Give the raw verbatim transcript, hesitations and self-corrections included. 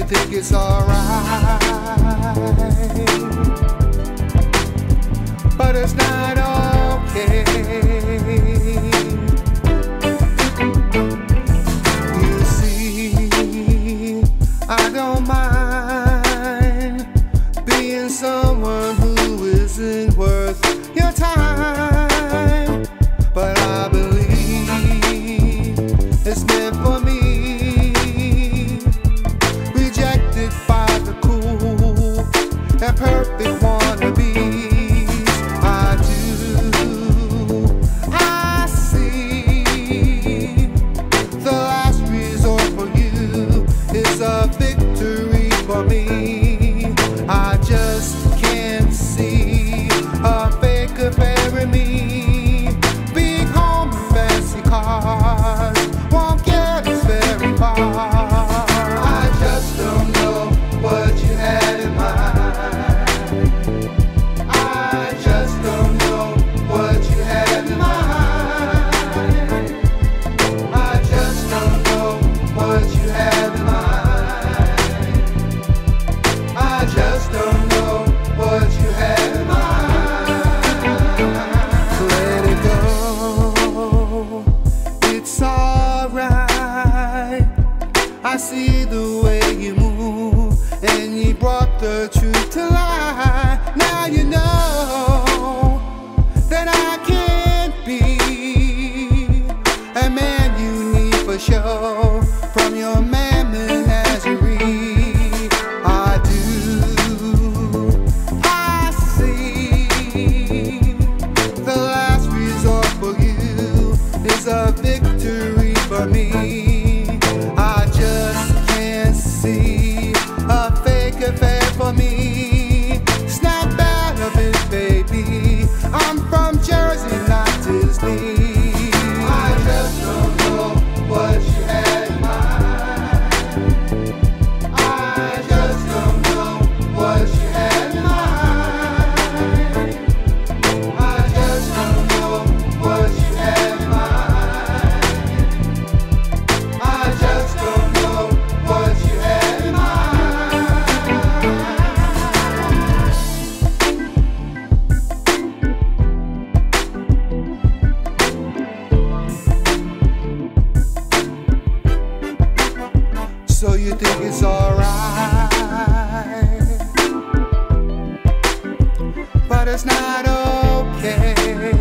think it's alright, but it's not okay. You see, I don't mind being someone who isn't worth your time, but I believe it's meant for me. Rejected by the cool and perfect wannabes. I do, I see. The last resort for you is a victory for me. I just can't see a fake affair in me. Big home and fancy cars won't get us very far. I just don't know what you had in mind. I just don't know what you had in mind. I just don't know what you had in mind. I just don't know what you had in mind. Let it go, it's alright. I see the way you move, and you brought the truth to light. Now you know that I can't be a man you need for sure. From your man menagerie, I do, I see. The last resort for you is a victory for me. I just can't see a fake affair for me. Snap out of it, baby. I'm from Jersey, not Disney. I just don't know what you had in mind. I just don't know what you had in mind. I just don't know what you had in mind. I just don't know what you had in mind. So you think it's alright, but it's not okay.